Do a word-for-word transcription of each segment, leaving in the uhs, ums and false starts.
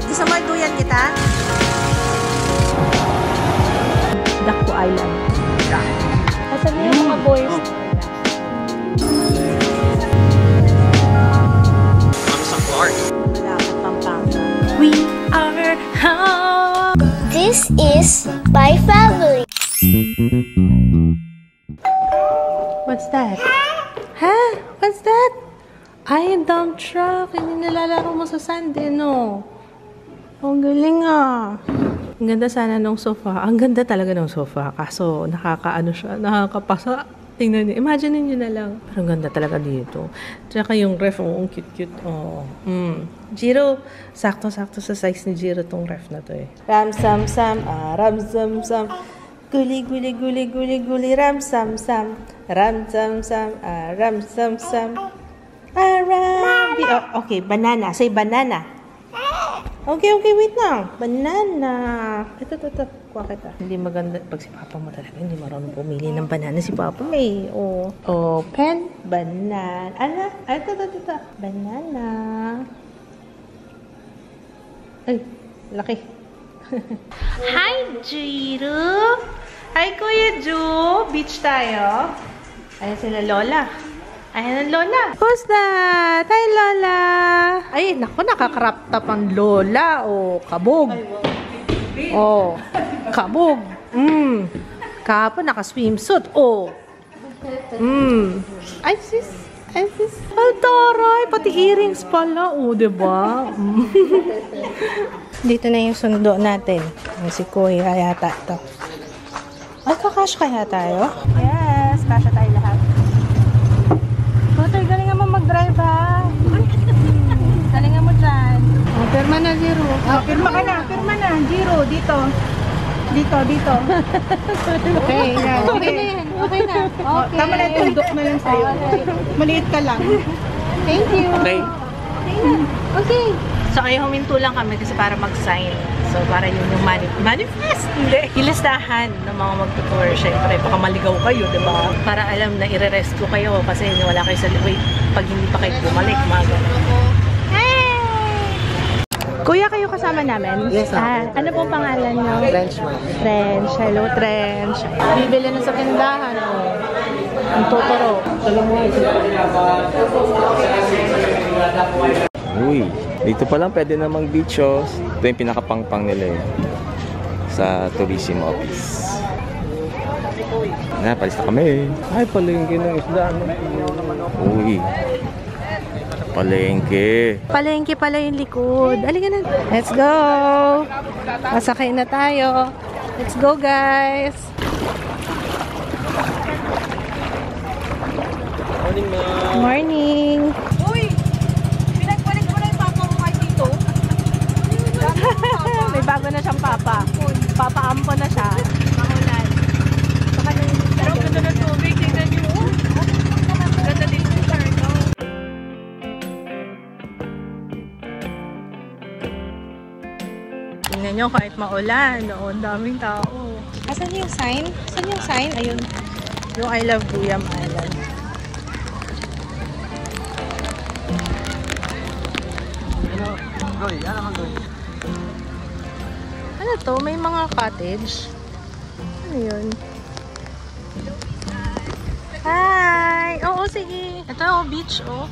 Dad? Gusto mo duyan kita? Dakpo Island. Asan yung mga boys? We are home. This is my family. What's that? Ha? What's that? Ay, dump truck. Hindi nilalaro mo sa sand, eh, no? Ang galing ah. Ang ganda sana ng sofa. Ang ganda talaga ng sofa. Kaso, nakakaano siya, nakakapasa. Tingnan niyo. Imagine niyo na lang. Pero ang ganda talaga dito. Tsaka yung ref, oh, ang cute-cute. Oh. Mm. Jiro, sakto-sakto sa size ni Jiro tong ref na to eh. Ram-sam-sam, ah, ram-sam-sam. Guli-guli-guli-guli-guli, ram-sam-sam. Ram-sam-sam, ah, ram-sam-sam. Ah, ram. Oh, okay, banana. Say banana. Okay, okay, wait lang. Banana. Ito, ito, ito. Kuha kita. Hindi maganda. Pag si Papa mo talaga, hindi marunong pumili ng banana. Si Papa may, oh. Open. Banana. Ano? Ay, ito, ito, ito. Banana. Ay, laki. Hi, Jiro. Hi, Kuya Ju. Beach tayo. Ayan sila Lola. Ayan ang Lola. Who's that? Hi, Lola. Ay, naku, nakakrap top ang Lola. Oh, kabog. Oh, kabog. Mm. Kahapon, naka-swimsuit. Oh. Mm. Ay, sis. Ay, sis. Ay, taray. Pati earrings pala. Oh, diba? Mm. Dito na yung sundo natin. Si Kuya yata ito. Ay, kakash kaya tayo? Yes, kasha tayo lahat. Kutoy, galingan mo mag-drive ha. Galingan mo dyan. Oh, pirma na, Jiro. Oh, pirma ka na, pirma na. Jiro, dito. Dito, dito. Okay, yan. Okay na yan. Okay na. Okay. Oh, tama na, tundok na lang sa'yo. Okay. Maliit ka lang. Thank you. Okay. Okay. So, ay huminto lang kami kasi para mag-sign. So, para yun yung mani manifest. Hindi. Ilistahan ng mga mag-tour. Siyempre, baka maligaw kayo, diba? Para alam na i-rescue kayo kasi wala kayo sa wait. Pag hindi pa kayo bumalik, mga ganun. Hey! Kuya, kayo kasama namin? Yes, ah, ano pong pangalan nyo? Trench man. Trench. Hello, Trench. Bibili na sa tindahan. Oh. Ang totoro. Uy, dito pa lang pwede namang beach oh. Ito yung pinakapangpang nila eh. Sa tourism office. Na, palis na kami. Ay, palengke ng isda. Uy. Palengke. Palengke pala yung likod. Halika na. Let's go. Masakay na tayo. Let's go, guys. Morning, ma'am. Morning. Uy! Pinagbalik mo na yung papa mo kay Tito. May bago na siyang papa. Papa-ampo na siya. Makulan. Pero ang ganda ng tubig. Tingnan niyo. Ang ganda din ng Sarno. Tingnan nyo, kahit maulan, oh, ang daming tao. Asan yung sign? Asan yung sign? Ayun. Yung I love Buyam Island. Ano to? May mga cottage. Ano yun? Hi! Oo, sige. Ito oh, beach, oh.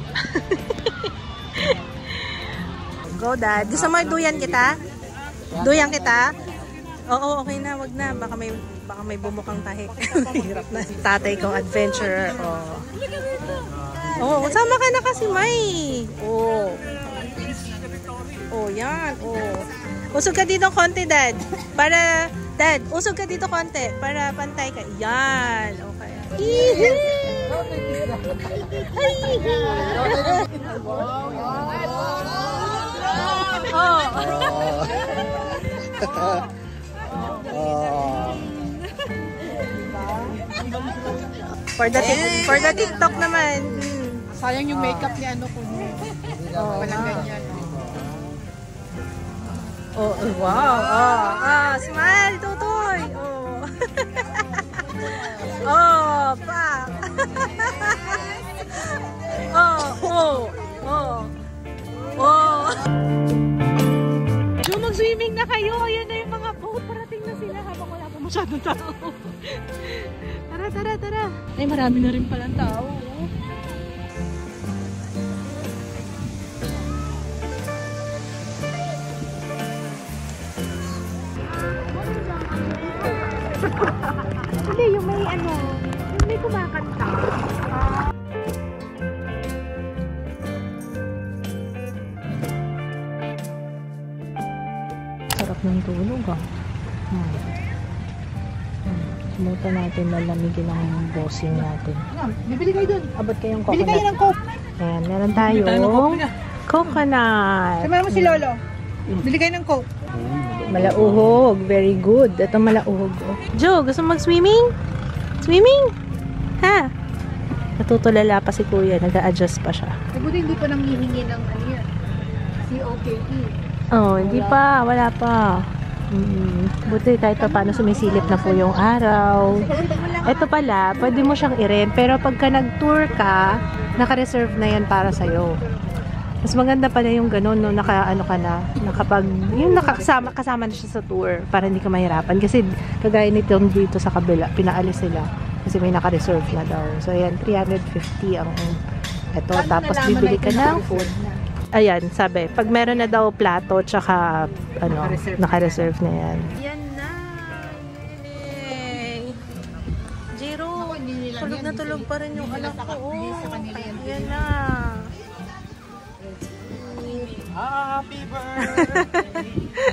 Go, Dad. Gusto mo duyan kita? Duyan kita? Oo, okay na. Wag na. Baka may, baka may bumukang tahi. Hirap na. Tatay kong adventurer. Oh. Oo, sama ka na kasi, May. Oo. Oh, yan. Oh. Usog ka dito konti, Dad. Para, Dad, usog ka dito konti. Para pantay ka. Yan. Okay. Hihi! Hihi! Oh. For the for the TikTok naman. Hmm. Sayang yung makeup ni ano ko. Oh, Walang ganyan. Oh, wow. Oh, ah, smile, tutoy. Oh. Oh, pa. Oh, oh, oh. Oh. Mag-swimming na kayo. Ayan na yung mga boat. Parating na sila habang wala pa masyadong tao. Tara, tara, tara. Ay, marami na rin palang tao. Hindi, yung may ano, yung may kumakanta. Sarap ng tulog ah. Hmm. Hmm. Sumutan natin lalamigin ang bossing natin. Bibili kayo dun. Abot kayong Bili kayo coconut. ng coke. Ayan, meron tayong coconut. Sama mo si Lolo. Bili kayo ng coke. Malauhog. Very good. Ito malauhog. Oh. Joe, gusto mo mag-swimming? Swimming? Ha? Natutulala pa si Kuya. Nag-a-adjust pa siya. Nabuti hindi pa nang hihingi ng ano yan. C O K E. Oh, hindi pa. Wala pa. Mm, buti kahit pa paano sumisilip na po yung araw. Ito pala, pwede mo siyang i-rent. Pero pagka nag-tour ka, naka-reserve na yan para sa'yo. Mas maganda pala yung ganun, no, naka, ano ka na, nakapag, yung nakasama, kasama na siya sa tour para hindi ka mahirapan. Kasi kagaya nito dito sa kabila, pinaalis sila. Kasi may naka-reserve na daw. So, ayan, three hundred fifty ang ito. Tapos, bibili ka ng food. Ayan, sabi, pag meron na daw plato, tsaka, ano, naka-reserve na yan. Yan na! Yay! Jiro, tulog na tulog pa rin yung anak ko. Oh, yan na! Happy birthday!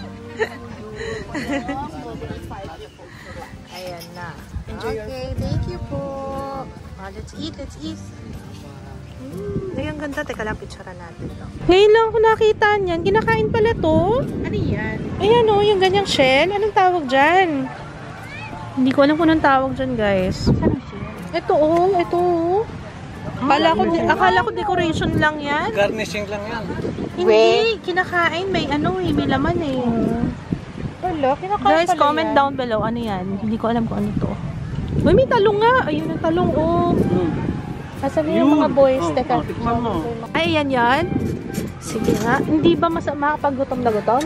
Ayan na. Okay, thank you po. Oh, let's eat, let's eat. Mm, ay, ang ganda. Teka lang, picturean natin to. Ngayon lang ako nakita niyan. Kinakain pala to. Ano yan? Ayan o, yung ganyang shell. Anong tawag dyan? Hindi ko alam kung anong tawag dyan, guys. Saan siya? Ito o, ito o. Akala ko, akala ko decoration lang yan. Garnishing lang yan. Hindi, kinakain. May ano eh, may laman eh. Wala, kinakain Guys, pala comment yan. down below. Ano yan? Hindi ko alam kung ano to. Uy, may talong nga. Ayun ang talong. Oh. Asan na yung mga boys? Teka. Ay, yan yan. Sige nga. Hindi ba masama kapag gutom na gutom?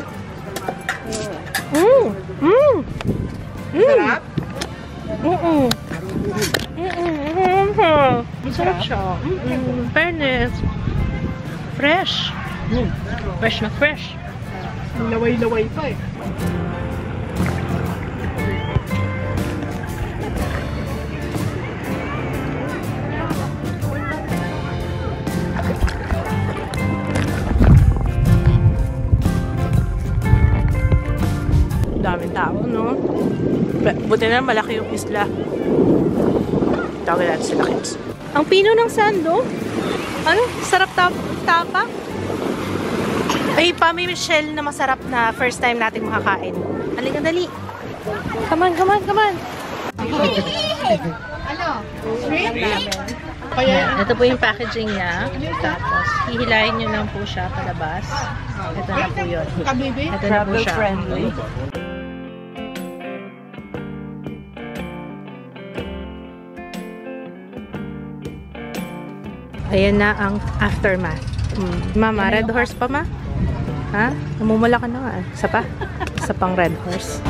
Mmm! Mmm! Sarap? Mm-mm. Mm-mm. Masarap siya. Mm-mm. Fairness. Fresh. Fresh na fresh. Laway-laway pa eh. Daming tao, no? Buti na malaki yung isla. Tawag natin sila kids. Ang pino ng sando? Ano? Sarap tap tapa? Ay, pa may shell na masarap na first time natin makakain. Halika, dali. Come on, come on, come on. Ano? Shrimp? Kaya, ito po yung packaging niya. Tapos, hihilahin nyo lang po siya palabas. Ito na po yun. Kabibi? Ito na po siya. Ayan na ang aftermath. Hmm. Mama, red horse pa ma? Ha? Namumula ka na nga. Isa pa? Isa pang red horse.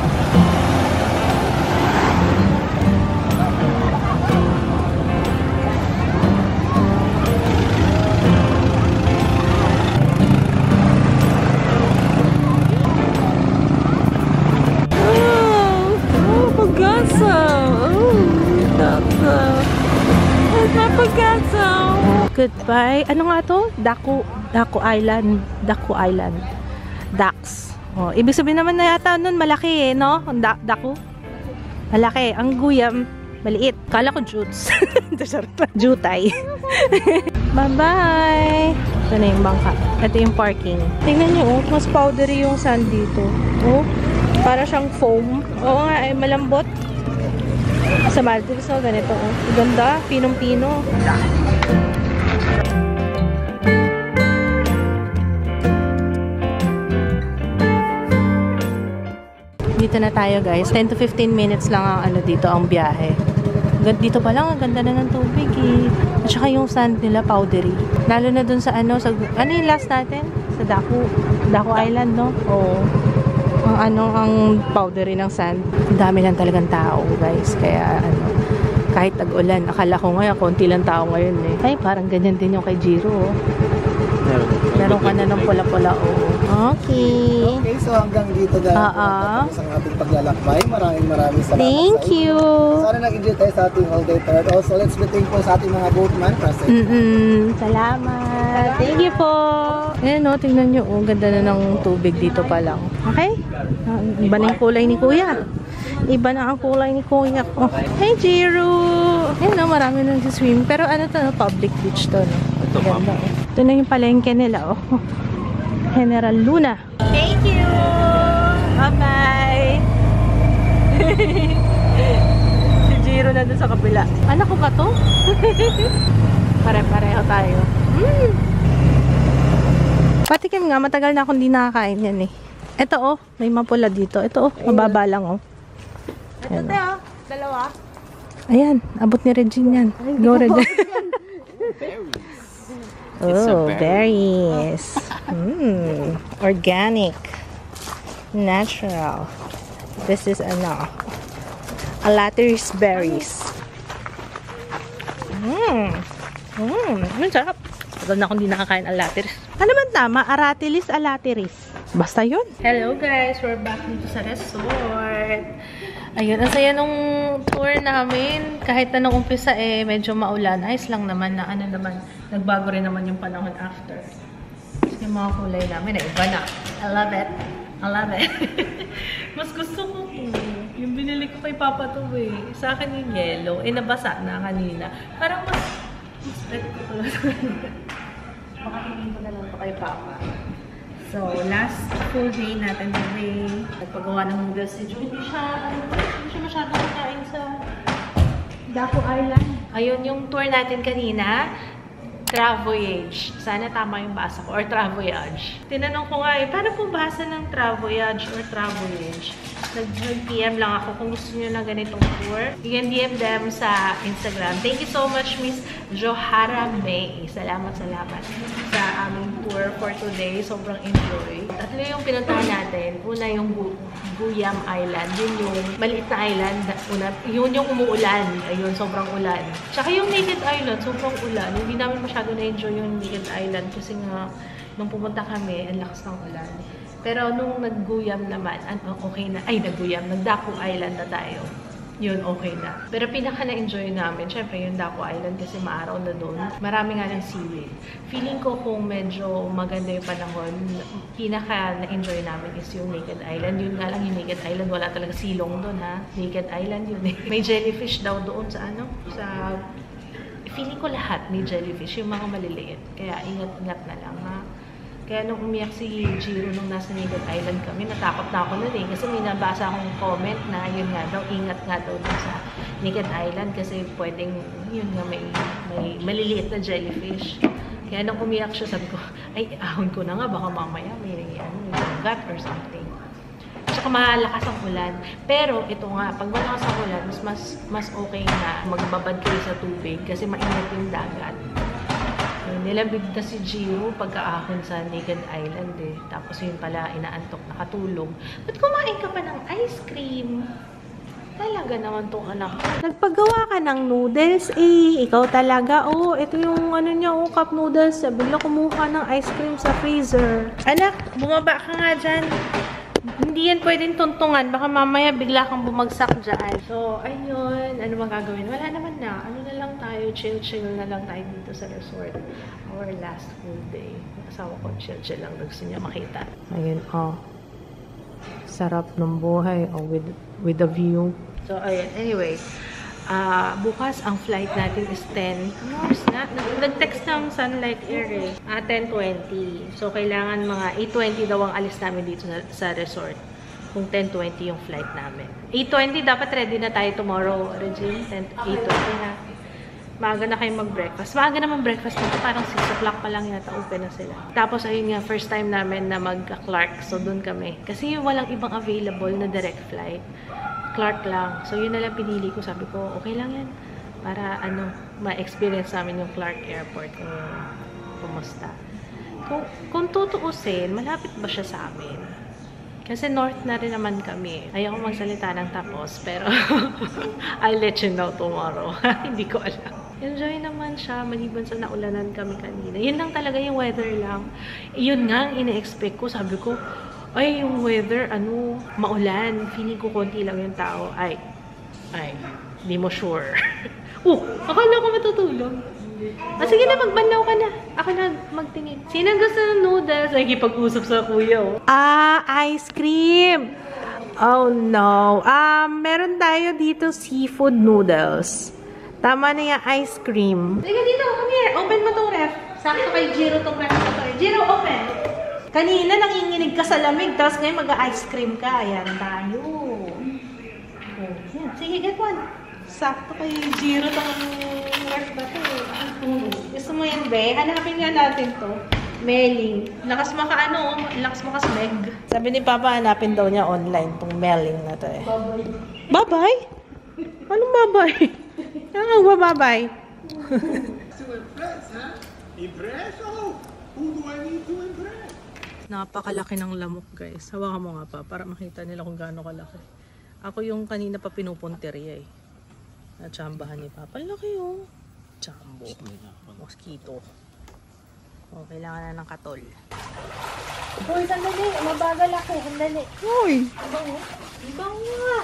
Goodbye. Ano nga to? Daku, Daku Island. Daku Island. Dax. Oh, ibig sabihin naman na yata nun malaki eh, no? Da Daku. Malaki. Ang guyam, maliit. Kala ko jutes. Jutay. Bye-bye. Ito na yung bangka. Ito yung parking. Tingnan nyo, oh. Mas powdery yung sand dito. Oh. Para siyang foam. Oo nga, eh, malambot. Sa Maldives, oh, ganito, oh. Ganda. Pinong-pino. Dito na tayo guys. ten to fifteen minutes lang ang ano dito ang biyahe. Dito pa lang ang ganda na ng tubig eh. At saka yung sand nila powdery. Lalo na dun sa ano, sa, ano yung last natin? Sa Daku. Daku Island, no? Oo. ang ano, ang powdery ng sand. Ang dami lang talagang tao, guys. Kaya ano, kahit tag-ulan, akala ko ngayon, konti lang tao ngayon eh. Ay, parang ganyan din yung kay Jiro. Oh. Meron. Meron ka na ng pula-pula, oh. Okay. Okay, so hanggang dito na Oo. tapos ang ating paglalakbay. Maraming maraming salamat Thank sa inyo. you. Sana nag-enjoy tayo sa ating all day tour. Also, let's be thankful sa ating mga boatman. Kasi Mm-mm. Salamat. Thank you po. Ayan o, tingnan nyo. Oh, ganda na ng tubig dito pa lang. Okay? Ah, Iba na yung kulay ni Kuya. Iba na ang kulay ni Kuya. Oh. Hey, Jiro! Ayan o, marami nang swim. Pero ano to, no? Public beach to. No? Ito, ma'am. Ganda, oh. Ito na yung palengke nila. Oh. General Luna. Thank you! Bye-bye! Si Jiro na dun sa kabila. Anak ko ba to? Pare-pareho tayo. Mm. Patikim nga, matagal na akong di nakakain yan eh. Ito oh, may mapula dito. Ito oh, mababa lang oh. Ito te oh, dalawa. Ayan, abot ni Regine yan. Go Regine. It's a Oh, berry. berries. Mm, organic. Natural. This is ano, alateris berries. Mmm. Mmm. Ang sarap. Tagal na akong di nakakain alateris. Ano ba tama? Aratilis, alateris. Basta yun. Hello guys. We're back dito sa resort. Ayun. Ang saya nung tour namin. Kahit na nung umpisa eh, medyo maulan. Ayos lang naman na ano naman. Nagbago rin naman yung panahon after. Yung mga kulay namin na iba na. I love it. I love it. Mas gusto ko po. Yung binili ko kay Papa to eh. Sa akin yung yellow. Eh, nabasa na kanina. Parang mas mas bet ko pala sa kanina. Baka tingin ko na lang to kay Papa. So, last full day natin today. Nagpagawa ng noodles si Joy. Hindi siya, ano, hindi siya masyadong kakain sa Daco Island. Ayun yung tour natin kanina. Travoyage. Sana tama yung basa ko. Or Travoyage. Tinanong ko nga eh, paano po basa ng Travoyage or Travoyage? Nag-P M lang ako kung gusto nyo ng ganitong tour. You can D M them sa Instagram. Thank you so much, Miss Johara May. Salamat, salamat sa aming tour for today. Sobrang enjoy. Tatlo yung pinuntahan natin. Una yung Bu Buyam Island. Yun yung maliit na island. Una, yun yung umuulan. Ayun, sobrang ulan. Tsaka yung Naked Island, sobrang ulan. Hindi namin masyado na-enjoy yung Naked Island kasi nga, nung pumunta kami, ang lakas ng ulan. Pero nung nagguyam naman, ano, okay na. Ay, nagguyam. Nag-Daco Island na tayo. Yun, okay na. Pero pinaka na-enjoy namin, syempre yung Daco Island kasi maaraw na doon. Marami nga ng seaweed. Feeling ko kung medyo maganda yung panahon, pinaka na-enjoy namin is yung Naked Island. Yun nga lang yung Naked Island, wala talaga silong doon ha. Naked Island yun eh. May jellyfish daw doon sa ano, sa... Feeling ko lahat may jellyfish, yung mga maliliit. Kaya ingat-ingat na lang ha. Kaya nung umiyak si Jiro nung nasa Naked Island kami, natakot na ako nun eh. Kasi may nabasa akong comment na yun nga daw, ingat nga daw dun sa Naked Island kasi pwedeng, yun nga, may, may maliliit na jellyfish. Kaya nung umiyak siya, sabi ko, ay, ahon ko na nga, baka mamaya may, ano, may sugat or something. Tsaka malakas ang ulan. Pero ito nga, pag malakas ang ulan, mas, mas, mas okay na magbabad kayo sa tubig kasi mainit yung dagat. Nilambig na si Jiro pagkaahon sa Naked Island eh. Tapos yun pala, inaantok, nakatulog. Ba't kumain ka pa ng ice cream? Talaga naman tong anak. Nagpagawa ka ng noodles eh. Ikaw talaga. Oh, ito yung ano niya, oh, cup noodles. Bigla kumuha ng ice cream sa freezer. Anak, bumaba ka nga dyan. Hindi yan pwedeng tuntungan. Baka mamaya bigla kang bumagsak dyan. So, ayun. Ano bang gagawin? Wala naman na. Ano na lang tayo. Chill-chill na lang tayo dito sa resort. Our last full day. Asawa ko, chill-chill lang. Gusto niya makita. Ayun, oh. Sarap ng buhay. Oh, with, with the view. So, ayun. Anyway. Uh, bukas, ang flight natin is ten. Ano oras na? Nag-text ng Sunlight Air eh. Ah, ten twenty. So, kailangan mga eight twenty daw ang alis namin dito sa, sa resort. Kung ten twenty yung flight namin. eight twenty, dapat ready na tayo tomorrow, Regine. eight twenty na. Maaga na kayo mag-breakfast. Maaga naman breakfast nito. Parang six o'clock pa lang yata open na sila. Tapos, ayun nga, first time namin na mag-Clark. So, dun kami. Kasi walang ibang available na direct flight. Clark lang. So, yun na lang pinili ko. Sabi ko, okay lang yan. Para, ano, ma-experience namin yung Clark Airport kung kumusta. Kung, kung tutuusin, malapit ba siya sa amin? Kasi north na rin naman kami. Ayoko magsalita ng tapos, pero I'll let you know tomorrow. Hindi ko alam. Enjoy naman siya, maliban sa naulanan kami kanina. Yun lang talaga yung weather lang. Yun nga ang ina-expect ko. Sabi ko, ay, yung weather, ano, maulan. Feeling ko konti lang yung tao. Ay, ay, di mo sure. Oh, akala ko matutulog. Ah, sige na, magbanlaw ka na. Ako na magtingin. Sino gusto ng noodles? Ay, kipag-usap sa kuya, oh. Ah, ice cream! Oh, no. Um, meron tayo dito seafood noodles. Tama na yung ice cream. Sige dito, come here. Open mo tong ref. Sakto kay Jiro tong ref na to. Jiro, open. Kanina nanginginig ka sa lamig, tapos ngayon mag-ice cream ka. Ayan tayo. Oh, yan. Sige, get one. Sakto kay Jiro tong ref na to. Gusto mo yan, be? Hanapin nga natin to. Mailing. Lakas mo ka ano, lakas mo ka smeg. Sabi ni Papa, hanapin daw niya online tong mailing na to eh. Bye-bye. Bye-bye? Anong bye-bye? Ano ba bye-bye? To impress, huh? Impress? Oh, who do I need to impress? Napakalaki ng lamok, guys. Hawakan mo nga pa para makita nila kung gaano kalaki. Ako yung kanina pa pinupunteriya eh. Natsambahan ni Papa. Laki oh. Chambo. Mosquito. Oh, kailangan na ng katol. Uy, sandali. Mabagal ako. Sandali. Uy! Ibang mo? Ibang mo nga.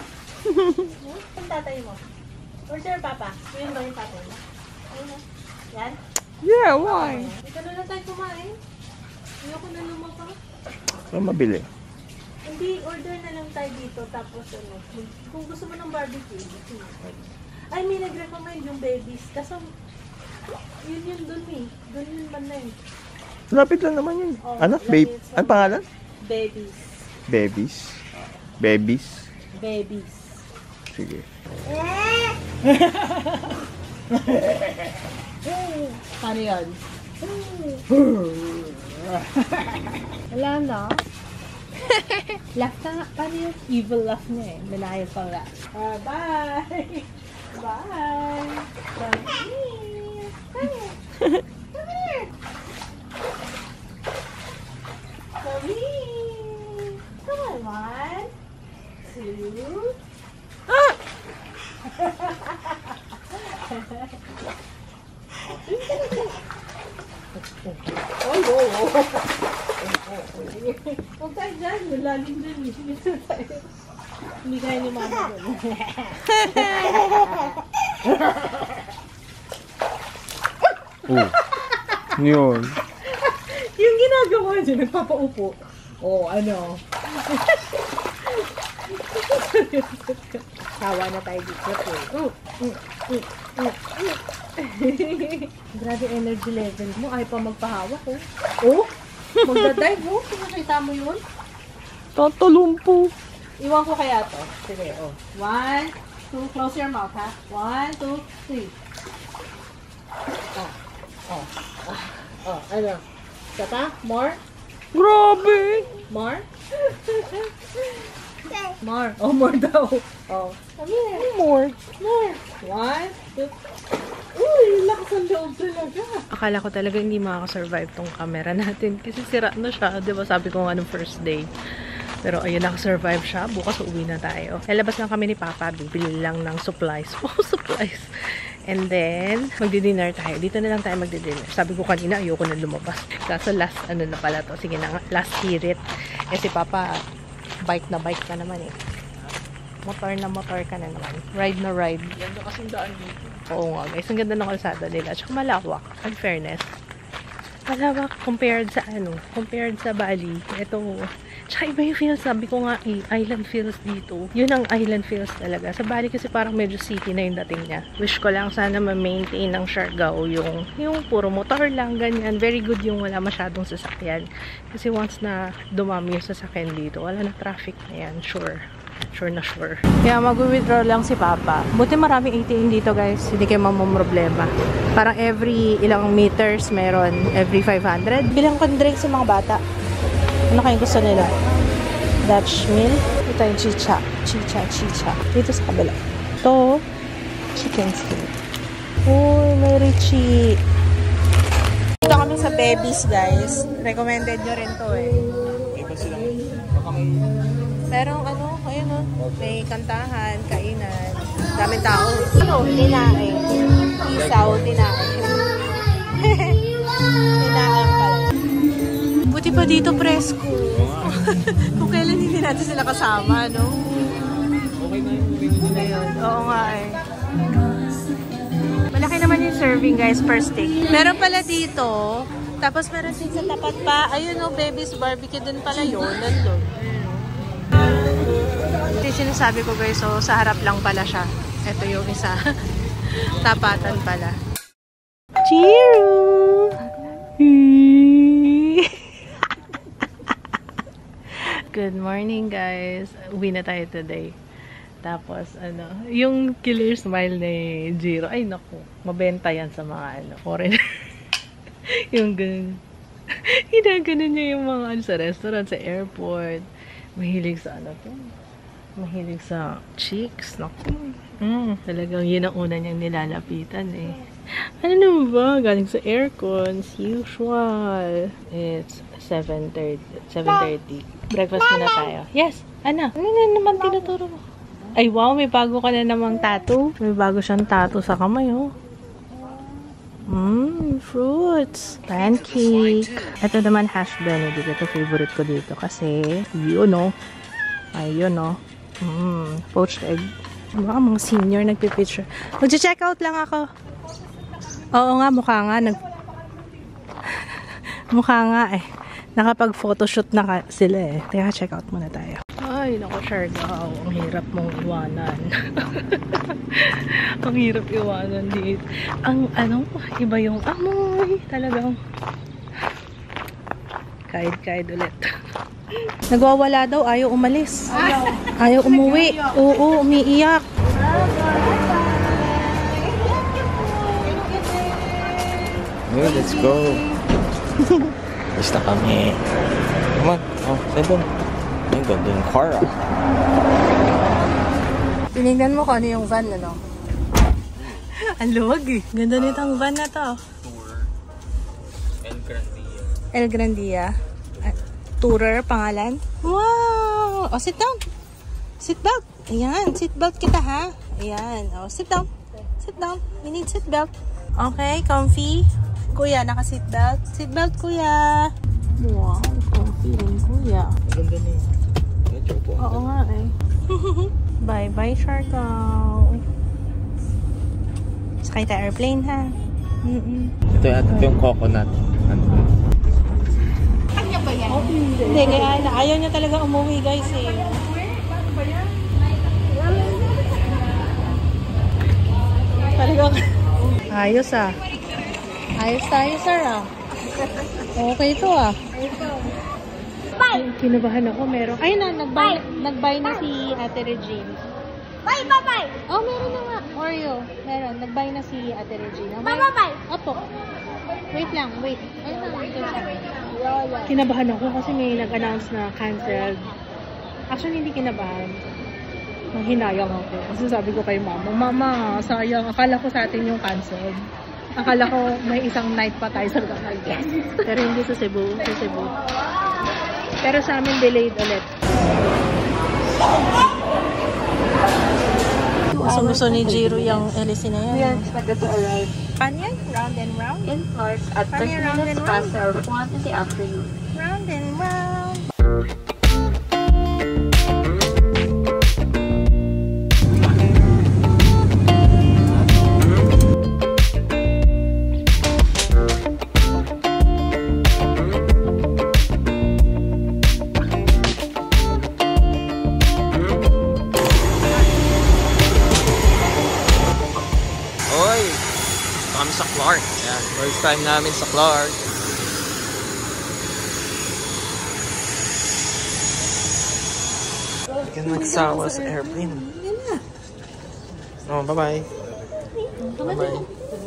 Ang tatay mo? Where's your papa? Yun ba yung tatay mo? Ayun na. Yan? Yeah, why? Ito na lang tayo kumain. Ayoko na lumapa. Ano mabili? Hindi, order na lang tayo dito. Tapos ano, kung gusto mo ng barbecue. Ay, may nag-recommend yung babies. Kasi yun yun dun eh. Dun yun ba na eh. Lapit lang naman yun. Oh, Ano? Babe? Ano pangalan? Babies. Babies. Babies. Babies. Sige. Ano yun? Wala na. Laugh ka nga. Paano yung evil laugh niya eh? Maniacal pang laugh. Uh, bye! Bye! Come here! Come here! Come here! Come here! Come on, one, two... Ah! Oh, oh, oh. Huwag tayo dyan. Malalim dyan. Hindi kaya ni mama dyan. Oh. Yun. Yung ginagawa niya, nagpapaupo. Oh, ano? Tawa na tayo dito. Oh. Mm, mm, mm, mm. Grabe energy level mo. Ay pa magpahawak, oh. Oh? Magdadive, oh. Nakita mo yun? Tatalumpo. Iwan ko kaya to. Sige, oh. One, two, close your mouth, ha? One, two, three. Oh. Oh. Oh. Oh, ano? Isa pa? More? Grabe. More? More. Oh, more daw. Oh. Come here. More. More. One, two. Uy, lakas ang loob talaga. Akala ko talaga hindi makakasurvive tong camera natin kasi sira na siya. Diba sabi ko nga nung first day. Pero ayun, nakasurvive siya. Bukas uuwi na tayo. Lalabas lang kami ni Papa. Bibili lang ng supplies. Oh, supplies. And then, magdi-dinner tayo. Dito na lang tayo magdi-dinner. Sabi ko kanina, ayoko na lumabas. Kaso last, ano na pala to. Sige na nga, last hirit. Eh si Papa, bike na bike ka naman eh. Motor na motor ka na naman. Ride na ride. Ganda kasing daan dito. Oo nga guys, ang ganda ng kalsada nila. Tsaka malawak. In fairness. Malawak compared sa ano, compared sa Bali. Ito, tsaka iba yung feels. Sabi ko nga eh, island feels dito. Yun ang island feels talaga. Sa Bali kasi parang medyo city na yung dating niya. Wish ko lang sana ma-maintain ng Siargao yung, yung puro motor lang, ganyan. Very good yung wala masyadong sasakyan. Kasi once na dumami yung sasakyan dito, wala na traffic na yan, sure. Sure na sure. Kaya mag-withdraw lang si Papa. Buti maraming A T M dito guys. Hindi kayo mamumroblema. Parang every ilang meters meron. Every five hundred. Bilang ko drink sa mga bata. Ano kayong gusto nila? Dutch meal. Ito yung chicha. Chicha, chicha. Dito sa kabila. Ito, chicken skin. Uy, may Richie. Dito kami sa Babies guys. Recommended nyo rin to eh. Iba silang Pero ano, ayun o, may kantahan, kainan, daming tao. Ano, tinae. Isaw, tinae. Tinae pala. Buti pa dito presko. Kung kailan hindi natin sila kasama, no? Okay na yung Ayun, oo nga eh. Malaki naman yung serving guys per steak. Meron pala dito, tapos meron din sa tapat pa. Ayun o, Baby's Barbecue din pala yun. Nandun. Ito yung sinasabi ko guys, so sa harap lang pala siya. Ito yung isa. Tapatan pala. Cheers! Good morning guys. Uwi na tayo today. Tapos ano, yung killer smile ni Jiro. Ay naku, mabenta yan sa mga ano, foreigner. Yung ganun. Hinaganon niya yung mga ano, sa restaurant, sa airport. Mahilig sa ano to. Mahilig sa chicks. Naku. Mm, talagang yun ang una niyang nilalapitan eh. Ano naman ba? Galing sa aircon. As usual. It's seven thirty. Breakfast muna tayo. Yes! Ano? Ano na naman tinuturo mo? Ay wow, may bago ka na namang tattoo. May bago siyang tattoo sa kamay oh. Mmm, fruits. Pancake. Ito naman hash benedict. Ito favorite ko dito kasi yun oh. Ayun oh. Mmm, poached egg. Mga mga senior nagpipicture. Mag-check out lang ako. Oo nga, mukha nga. Nag... mukha nga eh. Nakapag-photoshoot na ka sila eh. Kaya check out muna tayo. Ay, naku, Siargao. Ang hirap mong iwanan. Ang hirap iwanan dito. Ang ano, iba yung amoy. Talagang kahit-kahit ulit. Nagwawala daw. Ayaw umalis. Ayaw. Ayaw umuwi. Oo, umiiyak. Oh, let's go. Basta kami. Come on. Oh, saan doon? Ang ganda yung car ah. Tinignan mo kung ano yung van, ano? Ang luwag eh. Ganda nitong van na to. Tour. El Grandia. El Grandia. Uh, tourer, pangalan. Wow! O, sit down. Sit belt. Ayan, sit belt kita ha. Ayan. O, sit down. Sit down. You need sit belt. Okay, comfy. Kuya, naka-seatbelt. Seatbelt, kuya. Wow, comfy rin, kuya. Ang ganda niya. Medyo po. Oo nga eh. Bye-bye, Siargao. Sakay tayo airplane, ha? Mm-mm. Ito ito yung coconut. Ano? Hindi, kaya na, ayaw niya talaga umuwi, guys, eh. Talagang ayos, ah. Ayos tayo, sir, ah. Okay ito, ah. Kinabahan ako, meron. Ayun na, nag-buy, nag-buy na si Ate Regine. Bye, bye, bye. Oh, meron na nga. Oreo. Meron. Nag-buy na si Ate Regine. Bye, bye, bye. Opo. Wait lang, wait. Ayun na, ito siya. Kinabahan ako kasi may nag-announce na canceled. Actually, hindi kinabahan. Manghinayang ako. Kasi sabi ko kay mama, Mama, sayang. Akala ko sa atin yung canceled. Akala ko may isang night pa tayo sa Laguna. Pero hindi sa Cebu. Sa Cebu. Pero sa amin delayed ulit. Gusto ni Jiro yung L C na yan. We are expected to arrive Paano yan? Round and round? in Florence at Paano thirty yung round minutes and round? past one in the afternoon. Round and round. Oy! Kami sa Clark. Ayan, first time namin sa Clark. Hindi ka nagsawa sa airplane. Oh, bye-bye. Bye-bye.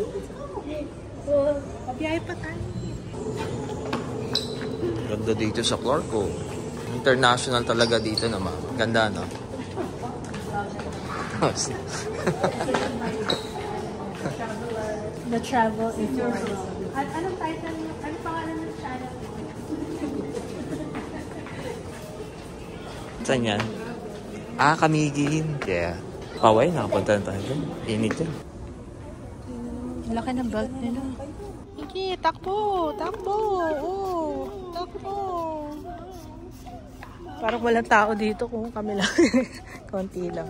Pabiyahe pa tayo. Ganda dito sa Clark, oh. International talaga dito naman. Ganda, no? The Travel Informal. At anong title niyo? Anong pangalan ng channel? Saan yan? Ah, Kamigin. Yeah. Paway, nakapunta na tayo dun. Init yun. Laki ng belt nila. Iki, takbo! Takbo! Oh! Takbo! Parang walang tao dito kung kami lang. Konti lang.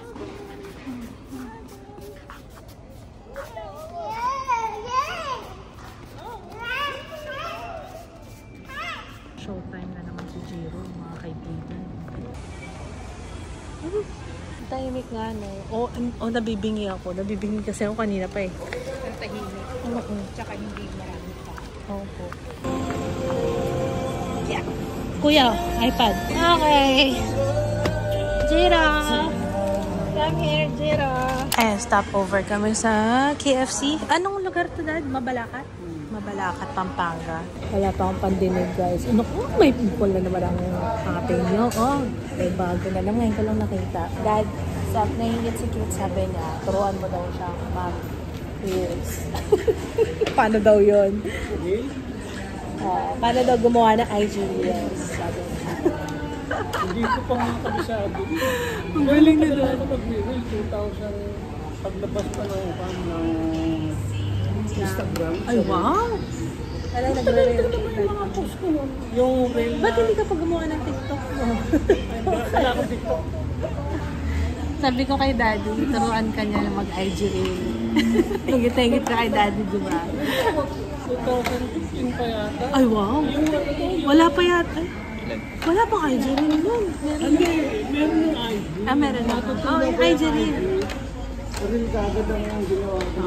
Showtime na naman si Jiro, mga kaibigan. Hmm, tahimik nga, no? O, o, nabibingi ako. Nabibingi kasi ako kanina pa eh. Ang tahimik. Oo. Tsaka hindi marami pa. Opo. Yeah. Kuya, iPad. Okay. Jiro! Come here, Jiro! Eh, stop over kami sa K F C. Anong lugar to, Dad? Mabalakat? Mabalakat, Pampanga. Wala pa akong pandinig, guys. Ano ko? May people na naman ang ating nyo. Oh, may bago na naman. Ngayon ko lang nakita. Dad, sabi, nahingit si Kit, sabi niya, turuan mo daw siya. Ma'am, yes. Paano daw yun? Uh, paano daw gumawa ng I G Reels? Sabi niya. Hindi ko pa nga kabisado. Ang galing na doon. Ako mag-reel, two thousand, paglabas pa ng, ng Instagram. Ay, wow! Wala nagre-reel. Yung mga post ko nun. Yung reel na... Ba't hindi ka pa gumawa ng TikTok mo? Wala ko TikTok. Sabi ko kay Daddy, turuan ka niya na mag-I G Reel. Nagitengit ka kay Daddy, di ba? two thousand fifteen pa yata. Ay, wow! Wala pa yata. Wala pang I G Reel yun. Hindi, meron yung I G. Ah, meron na. Oh, yung I G Reel. Reel kagad ang ginawa ko.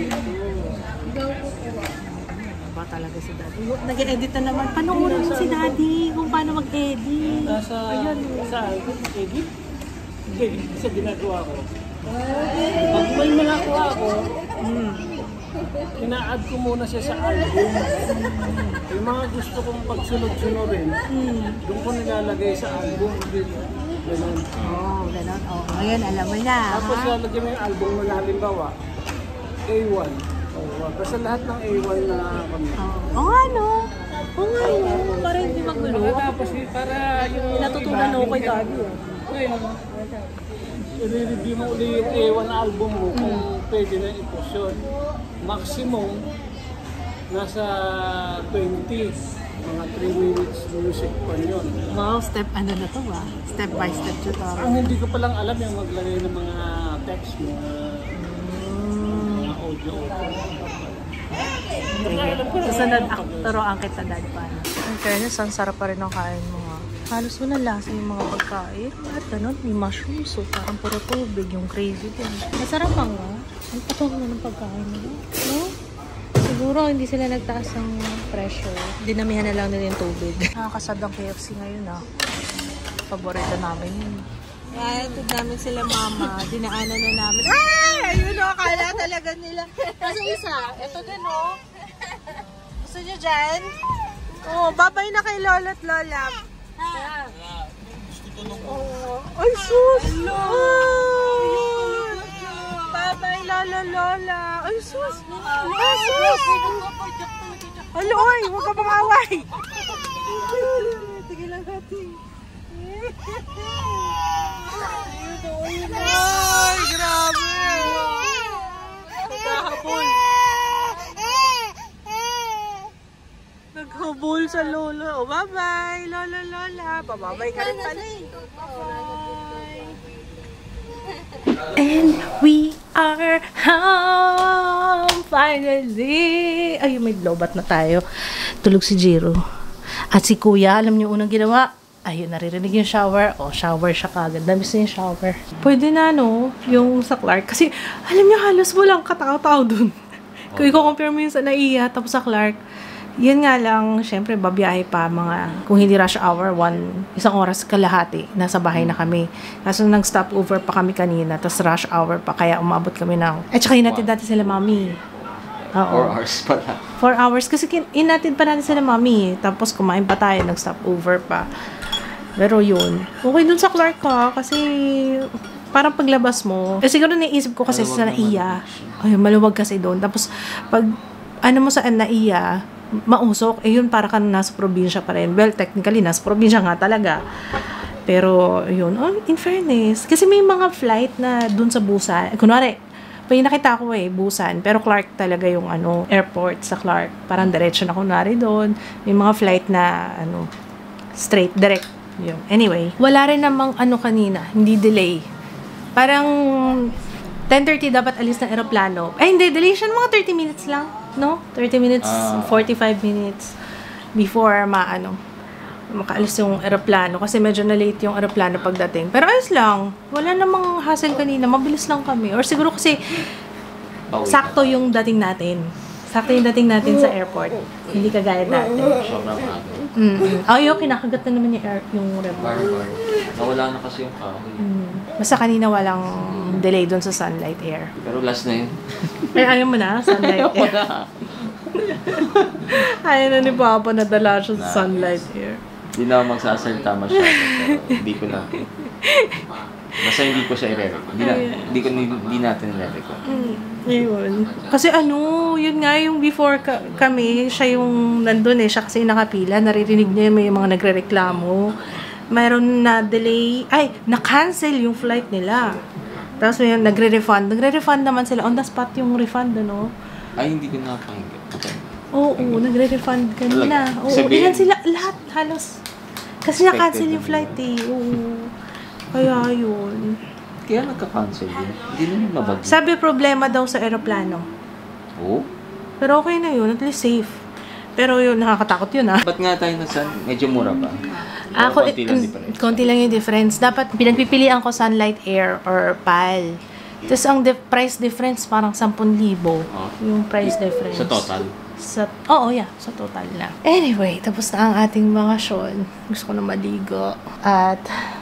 Ba talaga si Daddy? Nag-edit na naman. Panoorin mo si Daddy kung paano mag-edit. Nasa, sa edit? Hindi, sa ginagawa ko. Pag may malakuha ako, hmm, ina-add ko muna siya sa album. Yung mga gusto kong pagsunod-sunurin, hmm, doon ko nilalagay sa album. Ganun. Oh, gano'n. Oh, ngayon alam mo na. Tapos lalagyan mo yung album mo na halimbawa, A one. Oh, basta lahat ng A one na kami. Oo nga, no? Oo nga, no? Para hindi magulo. Tapos para yung... Natutunan ako kay Daddy. Ngayon, i-review mo ulit yung A one album mo kung pwede na i-post yun. Maximum, nasa twenty. Mga three minutes music pa yun. Wow, step ano na to ba? Step by step tutorial. Ang hindi ko palang alam yung maglagay ng mga text, mga, mga audio. Susunod, turoan kita, Dad, paano? In fairness, ang sarap pa rin ang kain mo, ha? Halos wala lasa yung mga pagkain. At ganun, may mushroom soup, parang puro tubig, yung crazy din. Masarap ang nga. Ang patong na ng pagkain mo, no? Siguro hindi sila nagtaas ng pressure. Dinamihan na lang nila yung tubig. Nakakasad ang K F C ngayon, ha? Paborito namin yun. Kaya ito namin sila mama. Dinaanan na namin. Ay! Ayun o, akala talaga nila. Kasi isa, ito din o. Gusto nyo dyan? Oh, babay na kay Lola at Lola. Oh, ay, sus! Ay! Babay, Lola, Lola. Ay, sus! Ay, sus! Alo, oy! Huwag ka pang away! Tigil lang natin. Ayun, ayun. Ay, grabe! Naghahabol. Naghabol sa Lola. O, bye-bye, Lola, Lola. Bababay ka rin pala eh. Bye! And we are home finally. Ay, may lobat na tayo. Tulog si Jiro. At si Kuya, alam niyo unang ginawa? Ayun, naririnig yung shower. O, shower siya kagad. Damis na yung shower. Pwede na, no? Yung sa Clark. Kasi, alam niyo, halos walang katao-tao dun. Kung i-compare mo yung sa Naiya, tapos sa Clark, yun nga lang, syempre, babiyahe pa mga, kung hindi rush hour, one, isang oras kalahati, nasa bahay na kami. Kaso nag-stop over pa kami kanina, tapos rush hour pa, kaya umabot kami ng, eh, tsaka inatid natin sila mami. Oo. Four hours pala. Four hours, kasi kin- inatid pa natin sila mami, tapos kumain pa tayo, nag-stop over pa. Pero yun, okay dun sa Clark ka, kasi parang paglabas mo, eh, siguro naisip ko kasi sa Naiya, ay, maluwag kasi doon. Tapos, pag, ano mo sa Naiya, mausok, eh yun para ka nasa probinsya pa rin. Well, technically, nasa probinsya nga talaga. Pero, yun, oh, in fairness, kasi may mga flight na dun sa Busan, kunwari, pa yung nakita ko eh, Busan, pero Clark talaga yung ano, airport sa Clark. Parang diretso na kunwari doon. May mga flight na, ano, straight, direct. Yun. Anyway, wala rin namang ano kanina, hindi delay. Parang ten thirty dapat alis ng aeroplano. Ay, hindi, delay siya mga thirty minutes lang, no? thirty minutes, Ah. forty-five minutes before maano, makaalis yung aeroplano kasi medyo na late yung aeroplano pagdating. Pero ayos lang. Wala namang hassle kanina. Mabilis lang kami. Or siguro kasi Pauwi sakto yung dating natin. Sakto yung dating natin sa airport. Hindi kagaya dati. Sobrang aga. Mm-hmm. Ay, yung kinakagat na naman yung, air, yung remote. Nawala na kasi yung kahoy. Mm. Basta kanina walang delay doon sa Sunlight Air. Pero last na yun. Ay, ayaw mo na, Sunlight Air. Ayaw na ni Papa na dala siya sa Sunlight Air. Hindi na ako magsasalita masyado. Pero hindi ko na. Basta hindi ko siya i-record. Hindi, na, hindi, ko, hindi natin i-record. Mm, ayun. Kasi ano, yun nga yung before ka, kami, siya yung nandun eh, siya kasi yung nakapila, naririnig niya may mga nagre-reklamo. Mayroon na delay, ay, na-cancel yung flight nila. Tapos may nagre-refund. Nagre-refund naman sila. On the spot yung refund, ano? Ay, hindi ko nakapangga. Okay. Oo, oo, nagre-refund kanina. Oo, Sabihin- ilan sila, lahat, halos. Kasi na-cancel yung flight eh. Oo. Kaya yun. Kaya nagka-cancel yun. Hindi naman mabag. Sabi problema daw sa aeroplano. Oo? Pero okay na yun, at least safe. Pero yun, nakakatakot yun ah. Ba't nga tayo nasa medyo mura pa? Ako, Konti lang difference. konti lang yung difference. Dapat pinagpipilian ko Sunlight Air or P A L. Tapos ang dif- price difference parang ten thousand Oh. yung price difference. Sa total? Sa, oo, yeah. Sa total na. Anyway, tapos na ang ating bakasyon. Gusto ko na maligo. At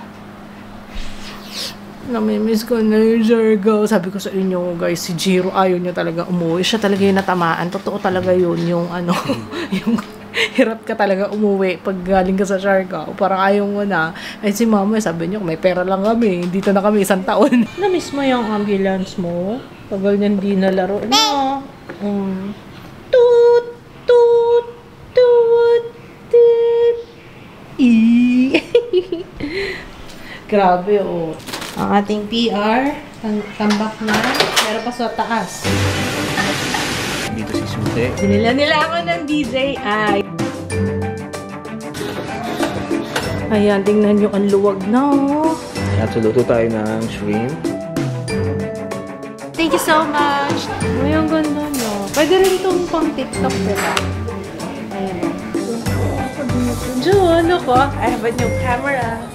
namimiss ko na yung Jargo. Sabi ko sa inyo, guys, si Jiro ayaw niya talaga umuwi. Siya talaga yung natamaan. Totoo talaga yun, yung ano, yung hirap ka talaga umuwi pag galing ka sa Siargao. Parang ayaw mo na. Ay si mama, sabi niyo, may pera lang kami. Dito na kami isang taon. Namiss mo yung ambulance mo? Tagal niyan di nalaro. No. Um, toot, toot, toot, toot. E. Grabe, oh. Ang ating P R, tam- tambak na. Meron pa sa taas. Dito si Sute. Sinila nila ako ng D J I. Ayan, tingnan nyo, ang luwag na, oh. At luto tayo ng shrimp. Thank you so much. Uy, ang ganda nyo. Pwede rin itong pang TikTok, diba? Ayan. Jo, ano ko? I have a new camera.